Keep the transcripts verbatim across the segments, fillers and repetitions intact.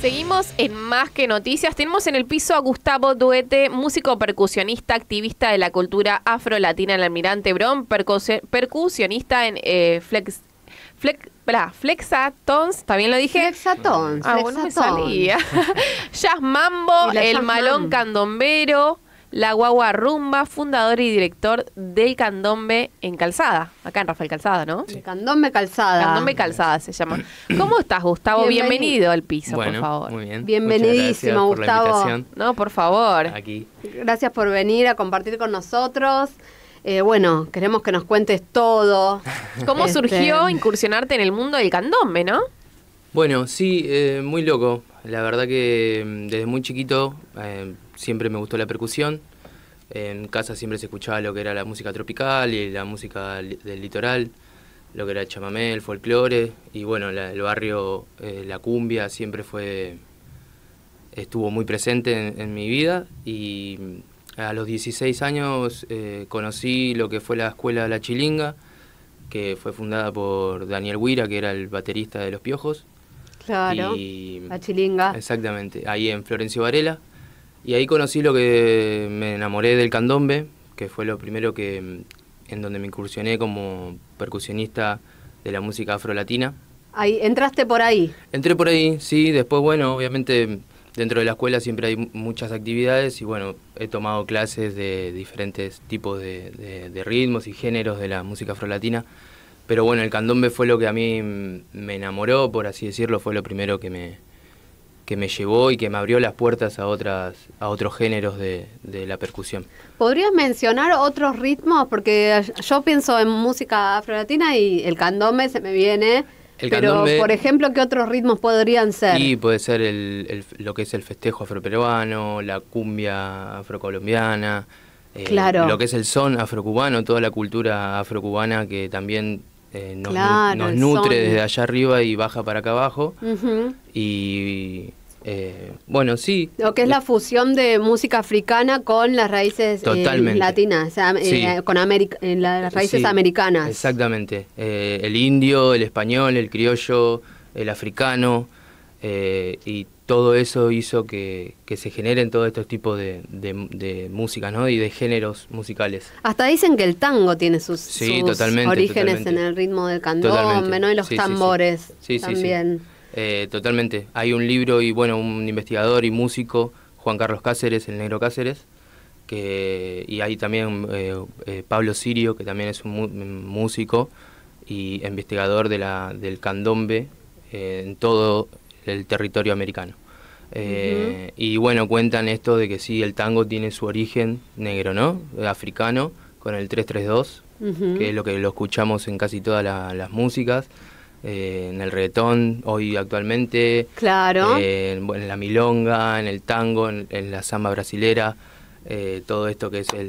Seguimos en Más que Noticias. Tenemos en el piso a Gustavo Duete, músico percusionista, activista de la cultura afro-latina en el Almirante Brown, percu- percusionista en eh, Flex, Flex, bla, Flexatons, ¿también lo dije? Flexatons. Ah, bueno, me salía. Jazz Mambo, El Jazz Malón Mambo. Candombero, La Guagua Rumba, fundador y director del Candombe en Calzada, acá en Rafael Calzada, ¿no? Sí. Candombe Calzada. Candombe Calzada se llama. ¿Cómo estás, Gustavo? Bienvenido. Bienvenido al piso, Bueno, por favor. muy bien. Bienvenidísimo, Muchas gracias por Gustavo. la invitación. No, por favor. Aquí. Gracias por venir a compartir con nosotros. Eh, bueno, queremos que nos cuentes todo. ¿Cómo Este, surgió incursionarte en el mundo del candombe, no? Bueno, sí, eh, muy loco. La verdad que mm, desde muy chiquito eh, siempre me gustó la percusión. En casa siempre se escuchaba lo que era la música tropical y la música li- del litoral, lo que era el chamamé, el folclore, y bueno, la- el barrio, eh, la cumbia siempre fue, estuvo muy presente en, en mi vida, y mm, a los dieciséis años eh, conocí lo que fue la Escuela La Chilinga, que fue fundada por Daniel Huira, que era el baterista de Los Piojos. Claro, Y, la chilinga. exactamente, ahí en Florencio Varela. Y ahí conocí lo que me enamoré del candombe, que fue lo primero que en donde me incursioné como percusionista de la música afrolatina. Ahí, entraste por ahí. Entré por ahí, sí, después, bueno, obviamente dentro de la escuela siempre hay muchas actividades y bueno, he tomado clases de diferentes tipos de, de, de ritmos y géneros de la música afrolatina. Pero bueno, el candombe fue lo que a mí me enamoró, por así decirlo, fue lo primero que me, que me llevó y que me abrió las puertas a otras a otros géneros de, de la percusión. ¿Podrías mencionar otros ritmos? Porque yo pienso en música afrolatina y el candombe se me viene. El pero, candombe- por ejemplo, ¿qué otros ritmos podrían ser? Y puede ser el, el- lo que es el festejo afroperuano, la cumbia afrocolombiana, eh, Claro. lo que es el son afrocubano, toda la cultura afrocubana que también eh, nos, nu- Claro, nos el nutre son. desde allá arriba y baja para acá abajo. Ujú. Y eh, bueno, sí. Lo que es la fusión de música africana con las raíces eh, Totalmente. latinas, o sea, eh, Sí. con América, eh, las raíces Sí, americanas. Exactamente. Eh, el indio, el español, el criollo, el africano, eh, y todo eso hizo que, que se generen todos estos tipos de, de, de música, ¿no? Y de géneros musicales. Hasta dicen que el tango tiene sus, Sí, sus totalmente, orígenes totalmente. en el ritmo del candombe, Totalmente. ¿no? Y los Sí, sí, sí. tambores Sí, sí, sí. también. Eh, totalmente. Hay un libro y bueno, un investigador y músico, Juan Carlos Cáceres, el Negro Cáceres, que y hay también eh, eh, Pablo Sirio, que también es un mu- músico y investigador de la, del candombe eh, en todo el territorio americano. Eh, Y bueno, cuentan esto de que sí, el tango tiene su origen negro, ¿no? Eh, Africano, con el tres tres dos, Ujú. que es lo que lo escuchamos en casi todas la- las músicas, eh, en el reggaetón, hoy actualmente, Claro. eh, en, bueno, en la milonga, en el tango, en, en la samba brasilera, eh, todo esto que es el...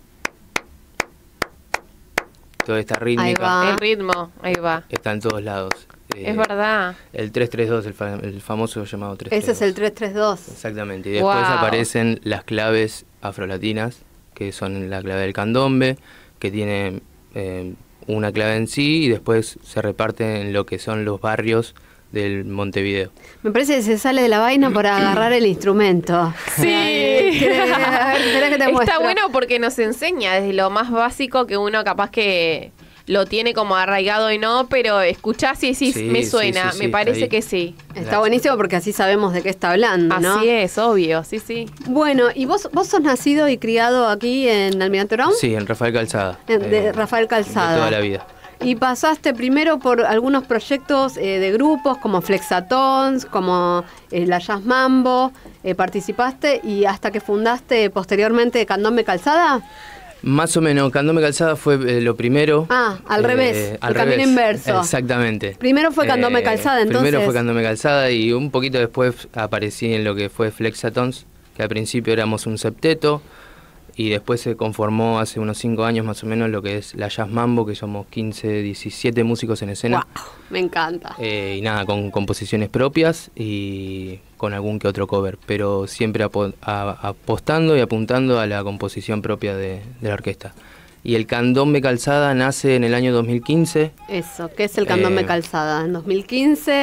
Toda esta rítmica va. El ritmo, ahí va. está en todos lados. Eh, Es verdad. El tres tres dos, el, fa- el famoso llamado tres tres dos. Ese es el tres tres dos. Exactamente. Y después Wow. aparecen las claves afrolatinas, que son la clave del candombe, que tiene eh, una clave en sí y después se reparten en lo que son los barrios del Montevideo. Me parece que se sale de la vaina para agarrar el instrumento. Sí. ¿Querés- a ver, espera que te Está muestro. bueno porque nos enseña desde lo más básico que uno capaz que lo tiene como arraigado y no, pero escuchás y decís, Sí, me sí, suena, sí, me sí, parece ahí. que sí. Está buenísimo porque así sabemos de qué está hablando, ¿no? Así es, obvio, sí, sí. Bueno, ¿y vos, vos sos nacido y criado aquí en Almirante Brown? Sí, en Rafael Calzada. En- de eh, Rafael Calzada. De toda la vida. Y pasaste primero por algunos proyectos eh, de grupos como Flexatons, como eh, la Jazz Mambo, eh, participaste y hasta que fundaste posteriormente Candombe Calzada. Más o menos, Candombe Calzada fue eh, lo primero. Ah, al Eh, revés, al el camino revés. inverso. Exactamente. Primero fue Candombe Calzada, entonces. Primero fue Candombe Calzada y un poquito después aparecí en lo que fue Flexatons, que al principio éramos un septeto y después se conformó hace unos cinco años más o menos lo que es la Jazz Mambo, que somos quince, diecisiete músicos en escena. Wow, me encanta. Eh, y nada, con composiciones propias y con algún que otro cover, pero siempre apo- a- apostando y apuntando a la composición propia de, de la orquesta. Y el Candombe Calzada nace en el año dos mil quince. Eso, ¿qué es el Candombe Eh, Calzada? En dos mil quince.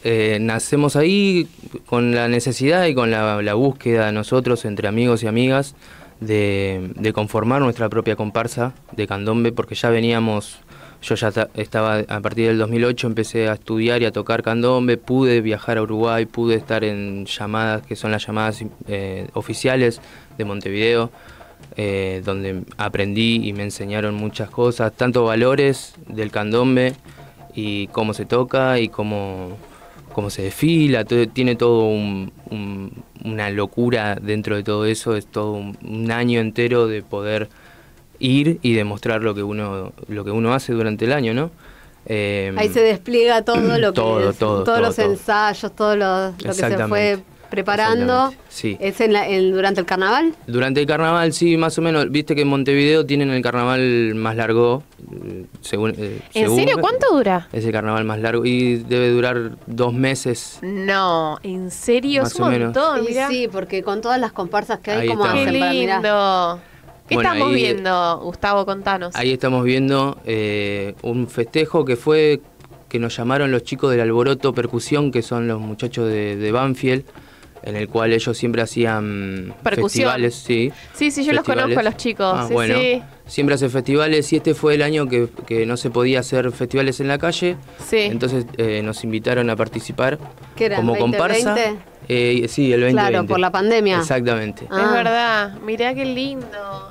eh, nacemos ahí con la necesidad y con la, la búsqueda de nosotros, entre amigos y amigas, de, de conformar nuestra propia comparsa de candombe, porque ya veníamos, yo ya estaba, a partir del dos mil ocho empecé a estudiar y a tocar candombe, pude viajar a Uruguay, pude estar en llamadas, que son las llamadas eh, oficiales de Montevideo, Eh, donde aprendí y me enseñaron muchas cosas, tanto valores del candombe y cómo se toca y cómo, cómo se desfila, todo, tiene todo un, un, una locura dentro de todo eso, es todo un, un año entero de poder ir y demostrar lo que uno, lo que uno hace durante el año, ¿no? Eh, Ahí se despliega todo lo que todo, es, todo, todos todo, los todo. ensayos, todo lo, lo que se fue preparando. Sí. ¿Es en la, en, durante el carnaval? Durante el carnaval, sí, más o menos. Viste que en Montevideo tienen el carnaval más largo. eh, Según, eh, ¿En según, serio? ¿Cuánto dura? Es el carnaval más largo y debe durar dos meses. No, ¿en serio? Más Es o un menos. montón, Sí, mirá. sí, porque con todas las comparsas que hay, Ahí ¿cómo estamos. Qué hacen para mirar? lindo. ¿Qué Bueno, estamos ahí- viendo, Gustavo? Contanos. Ahí estamos viendo eh, un festejo que fue que nos llamaron los chicos del Alboroto Percusión, que son los muchachos de, de Banfield, en el cual ellos siempre hacían Percusión. festivales, sí. Sí, sí, yo los festivales. conozco a los chicos. Ah, sí, bueno, sí. siempre hace festivales y este fue el año que, que no se podía hacer festivales en la calle. Sí. Entonces eh, nos invitaron a participar ¿Qué era, como veinte comparsa. veinte? Eh, sí, el veinte veinte. Claro, por la pandemia. Exactamente. Ah. Es verdad. Mirá qué lindo.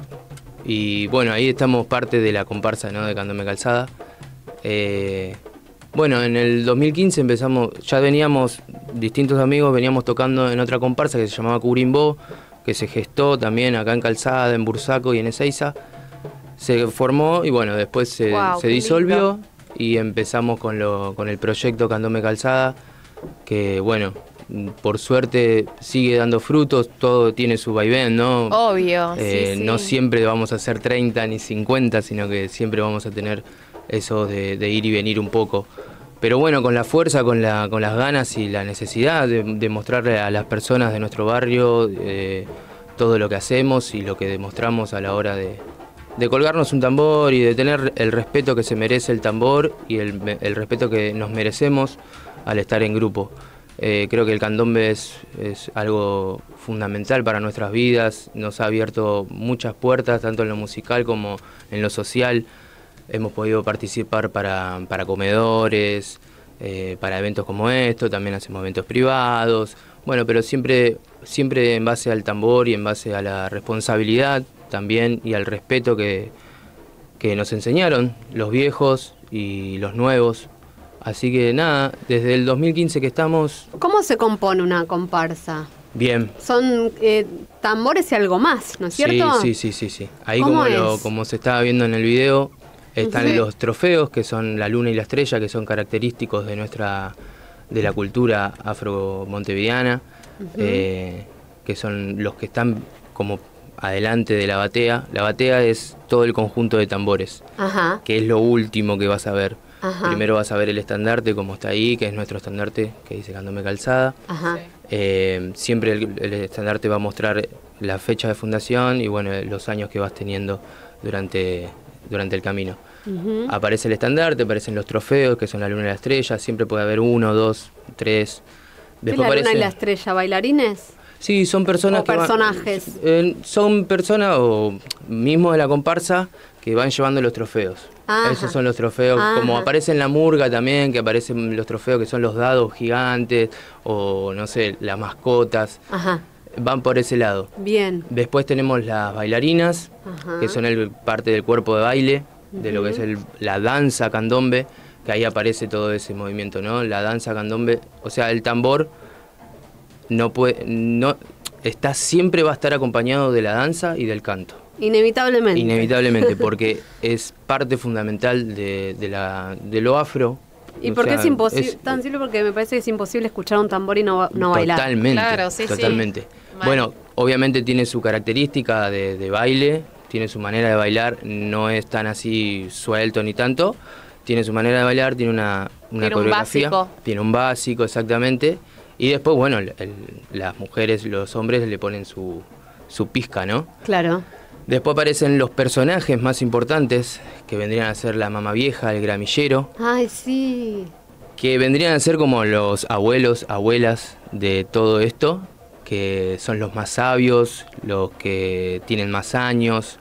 Y bueno, ahí estamos parte de la comparsa, ¿no?, de Candombe Calzada. Eh, bueno, en el dos mil quince empezamos, ya veníamos, distintos amigos, veníamos tocando en otra comparsa que se llamaba Curimbó, que se gestó también acá en Calzada, en Bursaco y en Ezeiza. Se formó y bueno, después se, Guau, se qué disolvió lindo. y empezamos con, lo, con el proyecto Candombe Calzada, que bueno, por suerte sigue dando frutos, todo tiene su vaivén, ¿no? Obvio. Eh, sí, sí. No siempre vamos a hacer treinta ni cincuenta, sino que siempre vamos a tener eso de, de ir y venir un poco. Pero bueno, con la fuerza, con, la, con las ganas y la necesidad de, de mostrarle a las personas de nuestro barrio eh, todo lo que hacemos y lo que demostramos a la hora de, de colgarnos un tambor y de tener el respeto que se merece el tambor y el, el respeto que nos merecemos al estar en grupo. Eh, creo que el candombe es, es algo fundamental para nuestras vidas, nos ha abierto muchas puertas, tanto en lo musical como en lo social. Hemos podido participar para, para comedores, eh, para eventos como esto, también hacemos eventos privados, bueno, pero siempre, siempre en base al tambor y en base a la responsabilidad también y al respeto que, que nos enseñaron los viejos y los nuevos. Así que nada, desde el dos mil quince que estamos, ¿Cómo se compone una comparsa? bien. Son eh, tambores y algo más, ¿no es cierto? Sí, sí, sí, sí, sí. Ahí ¿Cómo como, lo, es? como se estaba viendo en el video, están Sí. los trofeos, que son la luna y la estrella, que son característicos de nuestra, de la cultura afro-montevideana, eh, que son los que están como adelante de la batea. La batea es todo el conjunto de tambores, Ajá. que es lo último que vas a ver. Ajá. Primero vas a ver el estandarte, como está ahí, que es nuestro estandarte, que dice Candombe Calzada. Ajá. Eh, siempre el, el estandarte va a mostrar la fecha de fundación y bueno, los años que vas teniendo durante, durante el camino. Ujú. Aparece el estandarte, aparecen los trofeos, que son la luna y la estrella, siempre puede haber uno, dos, tres. ¿Qué es la luna y la estrella? ¿Bailarines? Sí, son personas O que van- personajes. eh, son personas o mismos de la comparsa que van llevando los trofeos. Ajá. Esos son los trofeos, Ajá. como aparece en la murga también, que aparecen los trofeos que son los dados gigantes o no sé, las mascotas, Ajá. van por ese lado. Bien. Después tenemos las bailarinas, Ajá. que son el parte del cuerpo de baile, de lo que es el- la danza candombe, que ahí aparece todo ese movimiento, ¿no? La danza candombe, o sea, el tambor no puede, no, está, siempre va a estar acompañado de la danza y del canto. Inevitablemente. Inevitablemente, porque es parte fundamental de, de, la, de lo afro. ¿Y O por qué sea, es imposible? es- Tan simple porque me parece que es imposible escuchar un tambor y no, no bailar. Totalmente, Claro, sí, sí. totalmente. Mal. Bueno, obviamente tiene su característica de, de baile, tiene su manera de bailar, no es tan así suelto ni tanto, tiene su manera de bailar, tiene una, una Tiene un coreografía, básico. tiene un básico, exactamente, y después, bueno, el- el- las mujeres, los hombres le ponen su, su pizca, ¿no? Claro. Después aparecen los personajes más importantes, que vendrían a ser la mamá vieja, el gramillero, Ay, sí. que vendrían a ser como los abuelos, abuelas de todo esto, que son los más sabios, los que tienen más años.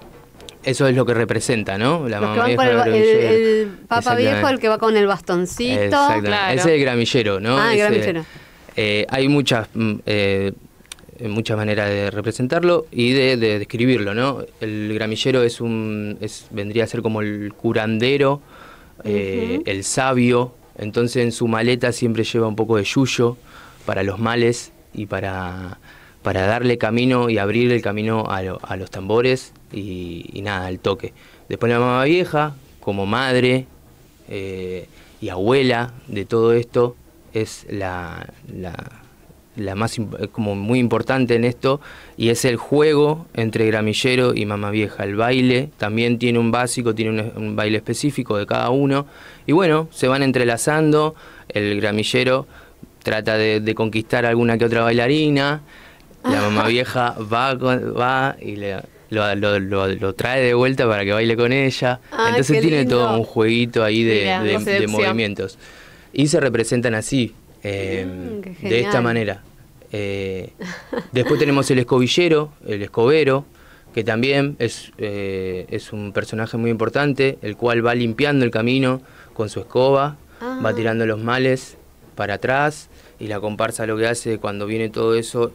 Eso es lo que representa, ¿no? La Los que mamá van vieja, con el, el ba- el- gramillero. el papa Exactamente. viejo, el que va con el bastoncito. Exactamente. Claro. Ese es el gramillero, ¿no? Ah, el Ese- gramillero. eh, hay muchas, mm, eh, muchas maneras de representarlo y de, de describirlo, ¿no? El gramillero es un, es, vendría a ser como el curandero, eh, Ujú. el sabio. Entonces en su maleta siempre lleva un poco de yuyo para los males y para, para darle camino y abrir el camino a, lo- a los tambores y, y nada, al toque. Después la mamá vieja, como madre eh, y abuela de todo esto, es la, la, la más imp- es como muy importante en esto, y es el juego entre gramillero y mamá vieja. El baile también tiene un básico, tiene un, un baile específico de cada uno, y bueno, se van entrelazando. El gramillero trata de, de conquistar alguna que otra bailarina, la mamá vieja va, con- va y le, lo, lo- lo- lo trae de vuelta para que baile con ella. Ay, Entonces qué tiene lindo. todo un jueguito ahí de, Mira, de- de de seducción. movimientos. Y se representan así, eh, Mm, qué de esta genial. manera. Eh, después tenemos el escobillero, el escobero, que también es, eh, es un personaje muy importante, el cual va limpiando el camino con su escoba, Ah. va tirando los males para atrás, y la comparsa lo que hace cuando viene todo eso,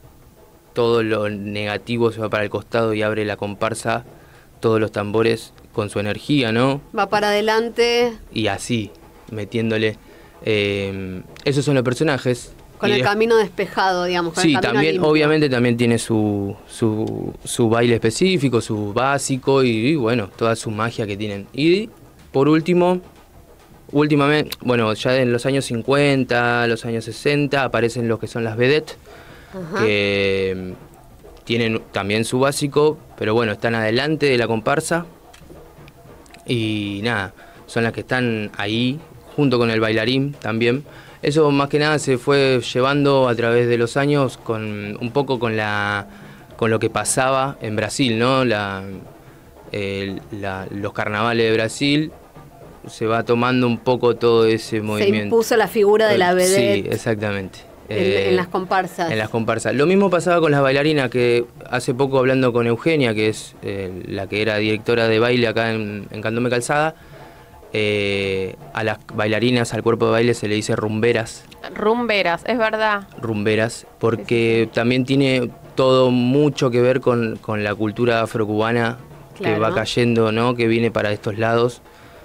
todo lo negativo se va para el costado y abre la comparsa, todos los tambores con su energía, ¿no? Va para adelante Y así, metiéndole. Eh, esos son los personajes. con Y el des- camino despejado, digamos. Con Sí, el camino también, limpio. obviamente también tiene su, su, su baile específico, su básico y, y bueno, toda su magia que tienen. Y por último, últimamente, bueno, ya en los años cincuenta, los años sesenta, aparecen los que son las vedettes, Ajá. que mm, tienen también su básico, pero bueno, están adelante de la comparsa y nada, son las que están ahí junto con el bailarín también. Eso más que nada se fue llevando a través de los años con un poco con la con lo que pasaba en Brasil, ¿no? La, el- la- los carnavales de Brasil, se va tomando un poco todo ese Se movimiento. impuso la figura de la Sí, vedette exactamente. en, Eh, en las comparsas. en las comparsas. Lo mismo pasaba con las bailarinas, que hace poco hablando con Eugenia, que es eh, la que era directora de baile acá en, en Candombe Calzada, eh, a las bailarinas, al cuerpo de baile se le dice rumberas, Rumberas, es verdad. rumberas, porque también tiene todo mucho que ver con, con la cultura afrocubana que Claro. va cayendo, ¿no? Que viene para estos lados,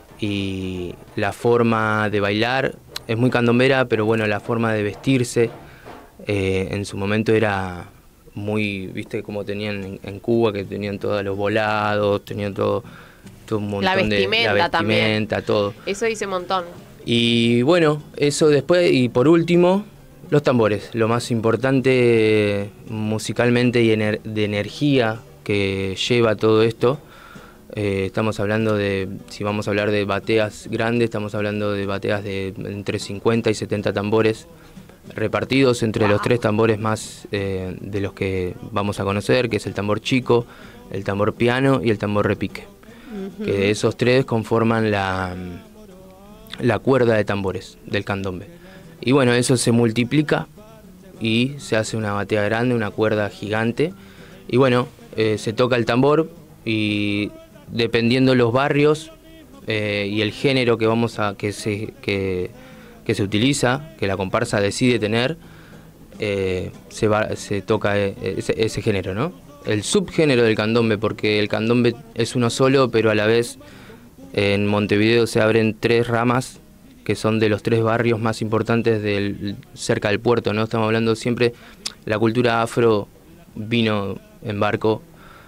y la forma de bailar es muy candombera, pero bueno, la forma de vestirse eh, en su momento era muy, viste, como tenían en, en Cuba, que tenían todos los volados, tenían todo, todo un montón La de vestimenta la también. vestimenta, todo. Eso dice un montón. Y bueno, eso después, y por último, los tambores, lo más importante musicalmente y ener- de energía que lleva todo esto. Eh, estamos hablando de, si vamos a hablar de bateas grandes, estamos hablando de bateas de entre cincuenta y setenta tambores, repartidos entre los tres tambores más eh, de los que vamos a conocer, que es el tambor chico, el tambor piano y el tambor repique. Que esos tres conforman la, la cuerda de tambores del candombe. Y bueno, eso se multiplica y se hace una batea grande, una cuerda gigante. Y bueno, eh, se toca el tambor y dependiendo los barrios eh, y el género que vamos a que se que, que se utiliza, que la comparsa decide tener, eh, se va, se toca eh, ese, ese género, ¿no? El subgénero del candombe, porque el candombe es uno solo, pero a la vez en Montevideo se abren tres ramas que son de los tres barrios más importantes del, cerca del puerto, ¿no? Estamos hablando siempre, la cultura afro vino en barco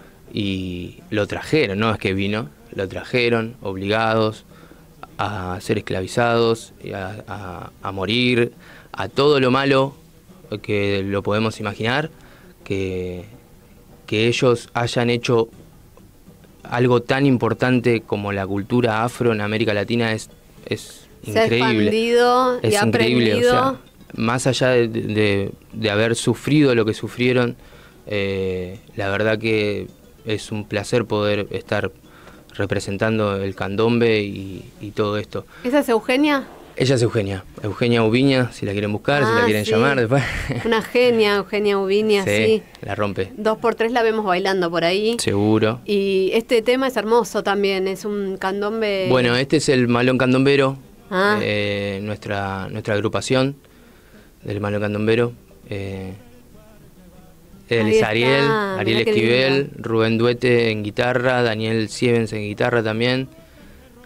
y lo trajeron, no es que vino, lo trajeron obligados a ser esclavizados, y a, a, a morir, a todo lo malo que lo podemos imaginar, que, que ellos hayan hecho algo tan importante como la cultura afro en América Latina es, es Se ha increíble. expandido y Es ha increíble, o aprendido. sea, más allá de, de- de haber sufrido lo que sufrieron, eh, la verdad que es un placer poder estar representando el candombe y, y todo esto. ¿Esa es Eugenia? Ella es Eugenia, Eugenia Ubiña, si la quieren buscar, Ah, si la quieren sí. llamar después. Una genia, Eugenia Ubiña, sí. Sí, la rompe. Dos por tres la vemos bailando por ahí. Seguro. Y este tema es hermoso también, es un candombe. Bueno, este es el Malón Candombero, Ah. eh, nuestra, nuestra agrupación del Malón Candombero. Eh, él Ahí es está, Ariel, mirá Ariel qué Esquivel, lindo. Rubén Duete en guitarra, Daniel Sievens en guitarra también.